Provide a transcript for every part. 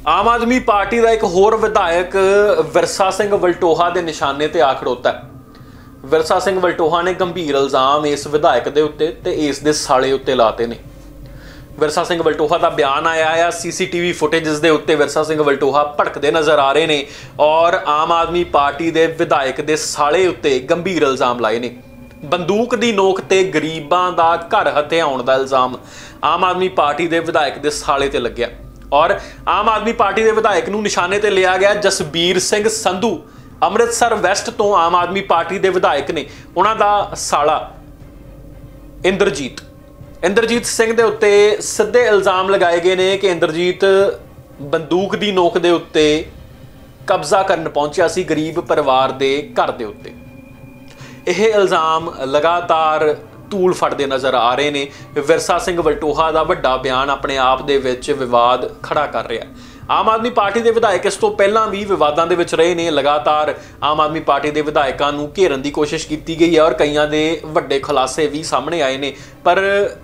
Aam Aadmi party ਦਾ ਇੱਕ ਹੋਰ ਵਿਧਾਇਕ ਵਿਰਸਾ ਸਿੰਘ ਵਲਟੋਹਾ ਦੇ ਨਿਸ਼ਾਨੇ ਤੇ ਆ ਖੜੋਤਾ ਹੈ। ਵਿਰਸਾ ਸਿੰਘ ਵਲਟੋਹਾ ਨੇ ਗੰਭੀਰ ਇਲਜ਼ਾਮ ਇਸ ਵਿਧਾਇਕ ਦੇ ਉੱਤੇ ਤੇ ਇਸ ਦੇ ਸਾਲੇ ਉੱਤੇ ਲਾਤੇ ਨੇ। ਵਿਰਸਾ ਸਿੰਘ ਵਲਟੋਹਾ ਦਾ ਬਿਆਨ ਆਇਆ ਆ ਸੀਸੀਟੀਵੀ ਫੁਟੇजेस ਦੇ ਉੱਤੇ ਵਿਰਸਾ ਸਿੰਘ ਵਲਟੋਹਾ ਭੜਕਦੇ ਨਜ਼ਰ ਆ ਰਹੇ ਨੇ ਔਰ ਆਮ ਆਦਮੀ ਪਾਰਟੀ ਦੇ ਵਿਧਾਇਕ ਦੇ ਸਾਲੇ ਉੱਤੇ ਗੰਭੀਰ ਇਲਜ਼ਾਮ ਲਾਏ ਨੇ। ਬੰਦੂਕ ਦੀ ਨੋਕ ਤੇ ਗਰੀਬਾਂ ਦਾ ਘਰ ਹਥਿਆਉਣ ਦਾ ਇਲਜ਼ਾਮ ਆਮ ਆਦਮੀ ਪਾਰਟੀ ਦੇ ਵਿਧਾਇਕ ਦੇ ਸਾਲੇ ਤੇ ਲੱਗਿਆ ਔਰ ਆਮ ਆਦਮੀ ਪਾਰਟੀ ਦੇ ਵਿਧਾਇਕ ਨੂੰ ਨਿਸ਼ਾਨੇ ਤੇ ਲਿਆ ਗਿਆ। ਜਸਬੀਰ ਸਿੰਘ ਸੰਧੂ ਅੰਮ੍ਰਿਤਸਰ ਵੈਸਟ ਤੋਂ ਆਮ ਆਦਮੀ ਪਾਰਟੀ ਦੇ ਵਿਧਾਇਕ ਨੇ। ਉਹਨਾਂ ਦਾ ਸਾਲਾ ਇੰਦਰਜੀਤ ਸਿੰਘ ਦੇ ਉੱਤੇ ਸਿੱਧੇ ਇਲਜ਼ਾਮ ਲਗਾਏ ਗਏ ਨੇ ਕਿ ਇੰਦਰਜੀਤ ਬੰਦੂਕ ਦੀ ਨੋਕ ਦੇ ਉੱਤੇ ਕਬਜ਼ਾ ਕਰਨ ਪਹੁੰਚਿਆ ਸੀ ਗਰੀਬ ਪਰਿਵਾਰ ਦੇ ਘਰ ਦੇ ਉੱਤੇ। ਇਹ ਇਲਜ਼ਾਮ ਲਗਾਤਾਰ ਧੂਲ ਫੜਦੇ ਨਜ਼ਰ ਆ ਰਹੇ ਨੇ। ਵਿਰਸਾ ਸਿੰਘ ਵਲਟੋਹਾ ਦਾ ਵੱਡਾ ਬਿਆਨ ਆਪਣੇ ਆਪ ਦੇ ਵਿੱਚ ਵਿਵਾਦ ਖੜਾ ਕਰ ਰਿਹਾ। ਆਮ ਆਦਮੀ ਪਾਰਟੀ ਦੇ ਵਿਧਾਇਕ ਇਸ ਤੋਂ ਪਹਿਲਾਂ ਵੀ ਵਿਵਾਦਾਂ ਦੇ ਵਿੱਚ ਰਹੇ ਨੇ। ਲਗਾਤਾਰ ਆਮ ਆਦਮੀ ਪਾਰਟੀ ਦੇ ਵਿਧਾਇਕਾਂ ਨੂੰ ਘੇਰਨ ਦੀ ਕੋਸ਼ਿਸ਼ ਕੀਤੀ ਗਈ ਹੈ ਔਰ ਕਈਆਂ ਦੇ ਵੱਡੇ ਖੁਲਾਸੇ ਵੀ ਸਾਹਮਣੇ ਆਏ ਨੇ। ਪਰ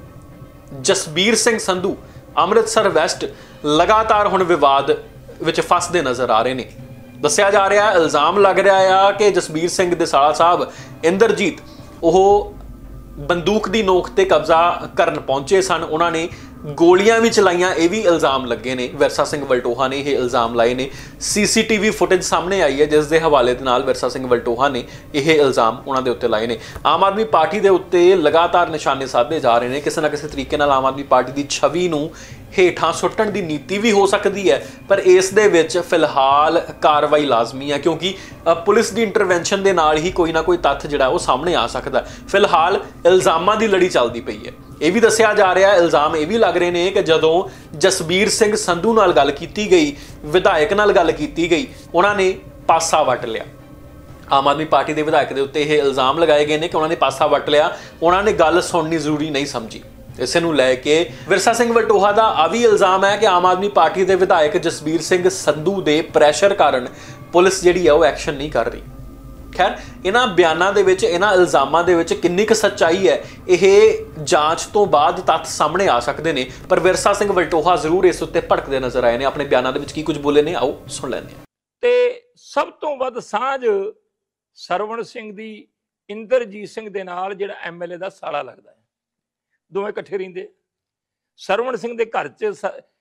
ਜਸਬੀਰ ਸਿੰਘ ਸੰਧੂ ਅੰਮ੍ਰਿਤਸਰ ਵੈਸਟ ਲਗਾਤਾਰ ਹੁਣ ਵਿਵਾਦ ਵਿੱਚ ਫਸਦੇ ਨਜ਼ਰ ਆ ਰਹੇ ਨੇ। ਦੱਸਿਆ ਜਾ ਰਿਹਾ, ਇਲਜ਼ਾਮ ਲੱਗ ਰਿਹਾ ਆ ਕਿ ਜਸਬੀਰ ਸਿੰਘ ਦੇ ਸਾਲਾ ਸਾਹਿਬ ਇੰਦਰਜੀਤ ਉਹ ਬੰਦੂਕ ਦੀ ਨੋਕ ਤੇ ਕਬਜ਼ਾ ਕਰਨ ਪਹੁੰਚੇ ਸਨ। ਉਹਨਾਂ ਨੇ ਗੋਲੀਆਂ ਵੀ ਚਲਾਈਆਂ। ਇਹ ਵੀ ਇਲਜ਼ਾਮ ਲੱਗੇ ਨੇ। ਵਿਰਸਾ ਸਿੰਘ ਵਲਟੋਹਾ ਨੇ ਇਹ ਇਲਜ਼ਾਮ ਲਾਏ ਨੇ। ਸੀਸੀਟੀਵੀ ਫੁਟੇਜ ਸਾਹਮਣੇ ਆਈ ਹੈ ਜਿਸ ਦੇ ਹਵਾਲੇ ਦੇ ਨਾਲ ਵਿਰਸਾ ਸਿੰਘ ਵਲਟੋਹਾ ਨੇ ਇਹ ਇਲਜ਼ਾਮ ਉਹਨਾਂ ਦੇ ਉੱਤੇ ਲਾਏ ਨੇ। ਆਮ ਆਦਮੀ ਪਾਰਟੀ ਦੇ ਉੱਤੇ ਲਗਾਤਾਰ ਨਿਸ਼ਾਨੇ ਸਾਧੇ ਜਾ ਰਹੇ ਨੇ। ਕਿਸੇ ਨਾ ਕਿਸੇ ਤਰੀਕੇ ਨਾਲ ਆਮ ਆਦਮੀ ਪਾਰਟੀ ਦੀ ਛਵੀ ਨੂੰ ਹੇਠਾਂ ਸੁੱਟਣ ਦੀ ਨੀਤੀ ਵੀ ਹੋ ਸਕਦੀ ਹੈ, ਪਰ ਇਸ ਦੇ ਵਿੱਚ ਫਿਲਹਾਲ ਕਾਰਵਾਈ ਲਾਜ਼ਮੀ ਹੈ ਕਿਉਂਕਿ ਪੁਲਿਸ ਦੀ ਇੰਟਰਵੈਂਸ਼ਨ ਦੇ ਨਾਲ ਹੀ ਕੋਈ ਨਾ ਕੋਈ ਤੱਥ ਜਿਹੜਾ ਉਹ ਸਾਹਮਣੇ ਆ ਸਕਦਾ। ਫਿਲਹਾਲ ਇਲਜ਼ਾਮਾਂ ਦੀ ਲੜੀ ਚੱਲਦੀ ਪਈ ਹੈ। ਇਹ ਵੀ ਦੱਸਿਆ ਜਾ ਰਿਹਾ, ਇਲਜ਼ਾਮ ਇਹ ਵੀ ਲੱਗ ਰਹੇ ਨੇ ਕਿ ਜਦੋਂ ਜਸਬੀਰ ਸਿੰਘ ਸੰਧੂ ਨਾਲ ਗੱਲ ਕੀਤੀ ਗਈ, ਵਿਧਾਇਕ ਨਾਲ ਗੱਲ ਕੀਤੀ ਗਈ, ਉਹਨਾਂ ਨੇ ਪਾਸਾ ਵੱਟ ਲਿਆ। ਆਮ ਆਦਮੀ ਪਾਰਟੀ ਦੇ ਵਿਧਾਇਕ ਦੇ ਉੱਤੇ ਇਹ ਇਲਜ਼ਾਮ ਲਗਾਏ ਗਏ ਨੇ ਕਿ ਉਹਨਾਂ ਨੇ ਪਾਸਾ ਵੱਟ ਲਿਆ, ਉਹਨਾਂ ਨੇ ਗੱਲ ਸੁਣਨੀ ਜ਼ਰੂਰੀ ਨਹੀਂ ਸਮਝੀ। ਇਸੇ ਨੂੰ ਲੈ ਕੇ ਵਿਰਸਾ ਸਿੰਘ ਵਲਟੋਹਾ ਦਾ ਆ ਵੀ ਇਲਜ਼ਾਮ ਹੈ ਕਿ ਆਮ ਆਦਮੀ ਪਾਰਟੀ ਦੇ ਵਿਧਾਇਕ ਜਸਬੀਰ ਸਿੰਘ ਸੰਧੂ ਦੇ ਪ੍ਰੈਸ਼ਰ ਕਾਰਨ ਪੁਲਿਸ ਜਿਹੜੀ ਹੈ ਉਹ ਐਕਸ਼ਨ ਨਹੀਂ ਕਰ ਰਹੀ। ਖੈਰ, ਇਹਨਾਂ ਬਿਆਨਾਂ ਦੇ ਵਿੱਚ, ਇਹਨਾਂ ਇਲਜ਼ਾਮਾਂ ਦੇ ਵਿੱਚ ਕਿੰਨੀ ਕੁ ਸੱਚਾਈ ਹੈ ਇਹ ਜਾਂਚ ਤੋਂ ਬਾਅਦ ਤੱਥ ਸਾਹਮਣੇ ਆ ਸਕਦੇ ਨੇ। ਪਰ ਵਿਰਸਾ ਸਿੰਘ ਵਲਟੋਹਾ ਜ਼ਰੂਰ ਇਸ ਉੱਤੇ ਭੜਕਦੇ ਨਜ਼ਰ ਆਏ ਨੇ। ਆਪਣੇ ਬਿਆਨਾਂ ਦੇ ਵਿੱਚ ਕੀ ਕੁਝ ਬੋਲੇ ਨੇ, ਆਓ ਸੁਣ ਲੈਂਦੇ ਹਾਂ। ਤੇ ਸਭ ਤੋਂ ਵੱਧ ਸਾਂਝ ਸਰਵਣ ਸਿੰਘ ਦੀ ਇੰਦਰਜੀਤ ਸਿੰਘ ਦੇ ਨਾਲ ਜਿਹੜਾ ਐਮਐਲਏ ਦਾ ਸਾਲਾ ਲੱਗਦਾ ਹੈ। ਦੋਵੇਂ ਇਕੱਠੇ ਰਹਿੰਦੇ। ਸਰਵਣ ਸਿੰਘ ਦੇ ਘਰ 'ਚ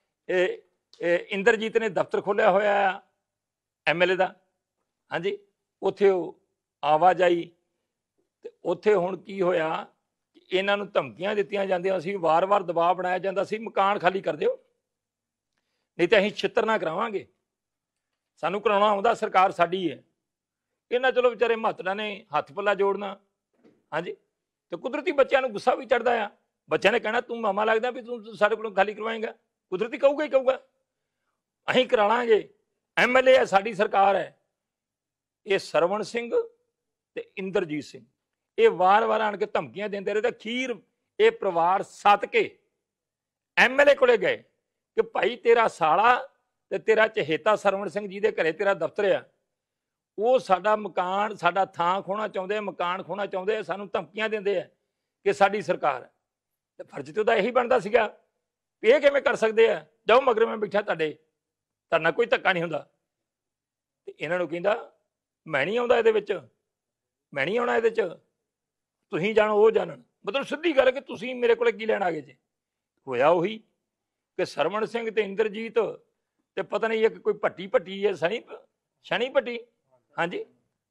ਇੰਦਰਜੀਤ ਨੇ ਦਫ਼ਤਰ ਖੋਲ੍ਹਿਆ ਹੋਇਆ ਆ ਐਮਐਲਏ ਦਾ। ਹਾਂਜੀ, ਉੱਥੇ ਉਹ ਆਵਾਜਾਈ ਤੇ ਉੱਥੇ ਹੁਣ ਕੀ ਹੋਇਆ, ਇਹਨਾਂ ਨੂੰ ਧਮਕੀਆਂ ਦਿੱਤੀਆਂ ਜਾਂਦੀਆਂ ਸੀ, ਵਾਰ-ਵਾਰ ਦਬਾਅ ਬਣਾਇਆ ਜਾਂਦਾ ਸੀ, ਮਕਾਨ ਖਾਲੀ ਕਰ ਦਿਓ ਨਹੀਂ ਤਾਂ ਅਸੀਂ ਛਿੱਤਰ ਨਾ ਕਰਾਵਾਂਗੇ, ਸਾਨੂੰ ਕਰਾਉਣਾ ਆਉਂਦਾ, ਸਰਕਾਰ ਸਾਡੀ ਹੈ। ਇਹਨਾਂ ਚਲੋ ਵਿਚਾਰੇ ਮਹੱਤੜਾ ਨੇ ਹੱਥ ਪੱਲਾ ਜੋੜਨਾ। ਹਾਂਜੀ, ਤੇ ਕੁਦਰਤੀ ਬੱਚਿਆਂ ਨੂੰ ਗੁੱਸਾ ਵੀ ਚੜ੍ਹਦਾ ਆ। ਬੱਚਿਆਂ ਨੇ ਕਹਿਣਾ ਤੂੰ ਮਾਮਾ ਲੱਗਦਾ ਵੀ ਤੂੰ ਸਾਡੇ ਕੋਲੋਂ ਖਾਲੀ ਕਰਵਾਏਂਗਾ। ਕੁਦਰਤੀ ਕਹੂਗਾ ਹੀ ਕਹੂਗਾ ਅਸੀਂ ਕਰਾ ਲਾਂਗੇ, ਐਮਐਲਏ ਹੈ, ਸਾਡੀ ਸਰਕਾਰ ਹੈ। ਇਹ ਸਰਵਣ ਸਿੰਘ ਤੇ ਇੰਦਰਜੀਤ ਸਿੰਘ ਇਹ ਵਾਰ-ਵਾਰ ਆਣ ਕੇ ਧਮਕੀਆਂ ਦਿੰਦੇ ਰਹੇ ਤੇ ਅਖੀਰ ਇਹ ਪਰਿਵਾਰ ਸੱਦ ਕੇ ਐਮਐਲਏ ਕੋਲੇ ਗਏ ਕਿ ਭਾਈ ਤੇਰਾ ਸਾਲਾ ਤੇ ਤੇਰਾ ਚਹੇਤਾ ਸਰਵਣ ਸਿੰਘ ਜੀ ਦੇ ਘਰੇ ਤੇਰਾ ਦਫ਼ਤਰ ਆ, ਉਹ ਸਾਡਾ ਮਕਾਨ, ਸਾਡਾ ਥਾਂ ਖੋਣਾ ਚਾਹੁੰਦੇ, ਮਕਾਨ ਖੋਣਾ ਚਾਹੁੰਦੇ, ਸਾਨੂੰ ਧਮਕੀਆਂ ਦਿੰਦੇ ਆ ਕਿ ਸਾਡੀ ਸਰਕਾਰ ਹੈ। ਤੇ ਫਰਜ਼ ਤੇ ਉਹਦਾ ਇਹੀ ਬਣਦਾ ਸੀਗਾ ਵੀ ਇਹ ਕਿਵੇਂ ਕਰ ਸਕਦੇ ਆ, ਜਾਓ ਮਗਰ ਮੈਂ ਬੈਠਾ, ਤੁਹਾਡੇ ਨਾਲ ਕੋਈ ਧੱਕਾ ਨਹੀਂ ਹੁੰਦਾ। ਤੇ ਇਹਨਾਂ ਨੂੰ ਕਹਿੰਦਾ ਮੈਂ ਨਹੀਂ ਆਉਂਦਾ ਇਹਦੇ ਵਿੱਚ, ਮੈਂ ਨਹੀਂ ਆਉਣਾ ਇਹਦੇ 'ਚ, ਤੁਸੀਂ ਜਾਣੋ ਉਹ ਜਾਣਨ। ਮਤਲਬ ਸਿੱਧੀ ਗੱਲ ਕਿ ਤੁਸੀਂ ਮੇਰੇ ਕੋਲ ਕੀ ਲੈਣ ਆ ਗਏ ਜੇ। ਹੋਇਆ ਉਹੀ ਕਿ ਸਰਵਣ ਸਿੰਘ ਤੇ ਇੰਦਰਜੀਤ ਤੇ ਪਤਾ ਨਹੀਂ ਇੱਕ ਕੋਈ ਭੱਟੀ ਹੈ, ਸ਼ਨੀ ਭੱਟੀ, ਹਾਂਜੀ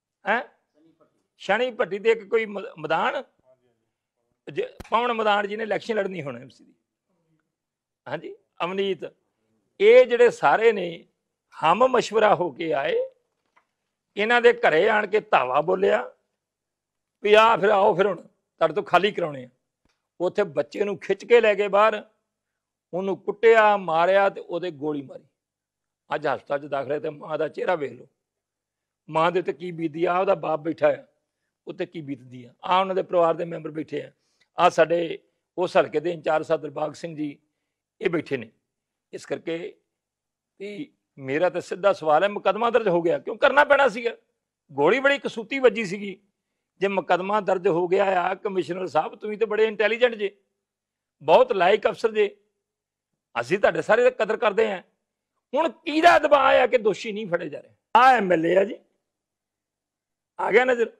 ਸ਼ਨੀ ਭੱਟੀ ਦੇ ਇੱਕ ਕੋਈ ਮੈਦਾਨ ਪਵਨ ਮੈਦਾਨ ਜਿਹਨੇ ਇਲੈਕਸ਼ਨ ਲੜਨੀ ਹੁਣ ਐਮਸੀ ਦੀ, ਹਾਂਜੀ ਅਵਨੀਤ, ਇਹ ਜਿਹੜੇ ਸਾਰੇ ਨੇ ਹਮ ਮਸ਼ਵਰਾ ਹੋ ਕੇ ਆਏ। ਇਹਨਾਂ ਦੇ ਘਰੇ ਆਣ ਕੇ ਧਾਵਾ ਬੋਲਿਆ ਵੀ ਆ ਫਿਰ ਆਓ, ਫਿਰ ਹੁਣ ਤੁਹਾਡੇ ਤੋਂ ਖਾਲੀ ਕਰਾਉਣੇ ਆ। ਉੱਥੇ ਬੱਚੇ ਨੂੰ ਖਿੱਚ ਕੇ ਲੈ ਗਏ ਬਾਹਰ, ਉਹਨੂੰ ਕੁੱਟਿਆ, ਮਾਰਿਆ ਤੇ ਉਹਦੇ ਗੋਲੀ ਮਾਰੀ। ਅੱਜ ਹਸਪਤਾਲ 'ਚ ਦਾਖਲ ਹੈ ਤੇ ਮਾਂ ਦਾ ਚਿਹਰਾ ਵੇਖ ਲਓ, ਮਾਂ ਦੇ ਉੱਤੇ ਕੀ ਬੀਤਦੀ ਆ, ਉਹਦਾ ਬਾਪ ਬੈਠਾ ਆ ਉੱਤੇ ਕੀ ਬੀਤਦੀ ਆ, ਉਹਨਾਂ ਦੇ ਪਰਿਵਾਰ ਦੇ ਮੈਂਬਰ ਬੈਠੇ ਆ ਸਾਡੇ ਉਸ ਹਲਕੇ ਦੇ ਇੰਚਾਰਜ ਸਾਹਿਬ ਦਿਲਬਾਗ ਸਿੰਘ ਜੀ ਇਹ ਬੈਠੇ ਨੇ। ਇਸ ਕਰਕੇ ਵੀ ਮੇਰਾ ਤਾਂ ਸਿੱਧਾ ਸਵਾਲ ਹੈ, ਮੁਕੱਦਮਾ ਦਰਜ ਹੋ ਗਿਆ ਕਿਉਂ ਕਰਨਾ ਪੈਣਾ ਸੀਗਾ? ਗੋਲੀ ਬੜੀ ਕਸੂਤੀ ਵੱਜੀ ਸੀਗੀ। ਜੇ ਮੁਕੱਦਮਾ ਦਰਜ ਹੋ ਗਿਆ ਆ, ਕਮਿਸ਼ਨਰ ਸਾਹਿਬ ਤੁਸੀਂ ਤਾਂ ਬੜੇ ਇੰਟੈਲੀਜੈਂਟ ਜੇ, ਬਹੁਤ ਲਾਇਕ ਅਫਸਰ ਜੇ, ਅਸੀਂ ਤੁਹਾਡੇ ਸਾਰੇ ਕਦਰ ਕਰਦੇ ਹਾਂ। ਹੁਣ ਕਿਹਦਾ ਦਬਾਅ ਆ ਕਿ ਦੋਸ਼ੀ ਨਹੀਂ ਫੜੇ ਜਾ ਰਹੇ? ਆ ਐਮਐਲਏ ਆ ਜੀ, ਆ ਗਿਆ ਨਜ਼ਰ।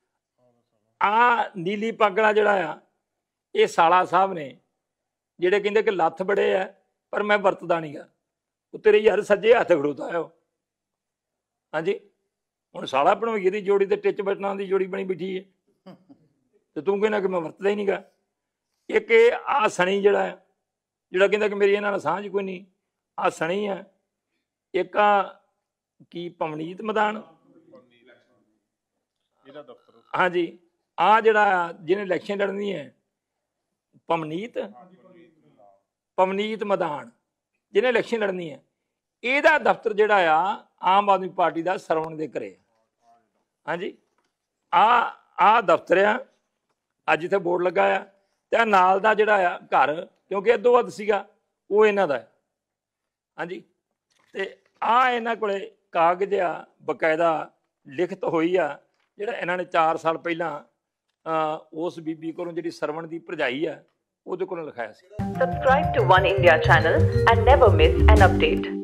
ਆ ਨੀਲੀ ਪਾਗੜਾ ਜਿਹੜਾ ਆ, ਇਹ ਸਾਲਾ ਸਾਹਿਬ ਨੇ, ਜਿਹੜੇ ਕਹਿੰਦੇ ਕਿ ਲੱਥ ਬੜੇ ਆ ਪਰ ਮੈਂ ਵਰਤਦਾ ਨਹੀਂਗਾ। ਉਹ ਤੇਰੇ ਯਾਰ ਸੱਜੇ ਹੱਥ ਖੜੋਤਾ ਆ ਉਹ। ਹਾਂਜੀ, ਹੁਣ ਸਾਲਾ ਭਣੋਈਏ ਦੀ ਜੋੜੀ ਤੇ ਟਿੱਚ ਬਟਨਾਂ ਦੀ ਜੋੜੀ ਬਣੀ ਬੈਠੀ ਹੈ ਤੇ ਤੂੰ ਕਹਿੰਦਾ ਕਿ ਮੈਂ ਵਰਤਦਾ ਹੀ ਨਹੀਂਗਾ। ਇੱਕ ਇਹ ਆ ਸਣੀ ਜਿਹੜਾ ਆ, ਜਿਹੜਾ ਕਹਿੰਦਾ ਕਿ ਮੇਰੀ ਇਹਨਾਂ ਨਾਲ ਸਾਂਝ ਕੋਈ ਨਹੀਂ, ਆ ਸਣੀ ਆ। ਇੱਕ ਆ ਕੀ ਪਵਨੀਤ ਮੈਦਾਨ, ਹਾਂਜੀ, ਆ ਜਿਹੜਾ ਜਿਹਨੇ ਇਲੈਕਸ਼ਨ ਲੜਨੀ ਹੈ, ਪਵਨੀਤ ਮੈਦਾਨ ਜਿਹਨੇ ਇਲੈਕਸ਼ਨ ਲੜਨੀ ਹੈ, ਇਹਦਾ ਦਫ਼ਤਰ ਜਿਹੜਾ ਆ ਆਮ ਆਦਮੀ ਪਾਰਟੀ ਦਾ ਸਰਵਣ ਦੇ ਘਰੇ। ਹਾਂਜੀ, ਆ ਦਫ਼ਤਰ ਆ, ਅੱਜ ਇੱਥੇ ਬੋਰਡ ਲੱਗਾ ਆ, ਤੇ ਨਾਲ ਦਾ ਜਿਹੜਾ ਆ ਘਰ, ਕਿਉਂਕਿ ਅੱਧੋ ਵੱਧ ਸੀਗਾ, ਉਹ ਇਹਨਾਂ ਦਾ। ਹਾਂਜੀ, ਤੇ ਆ ਇਹਨਾਂ ਕੋਲੇ ਕਾਗਜ਼ ਆ, ਬਕਾਇਦਾ ਲਿਖਤ ਹੋਈ ਆ, ਜਿਹੜਾ ਇਹਨਾਂ ਨੇ 4 ਸਾਲ ਪਹਿਲਾਂ ਉਸ ਬੀਬੀ ਕੋਲੋਂ, ਜਿਹੜੀ ਸਰਵਣ ਦੀ ਭਰਜਾਈ ਆ, ਉਹਦੇ ਕੋਲੋਂ ਲਿਖਾਇਆ ਸੀ। Subscribe to One India channel and never miss an update.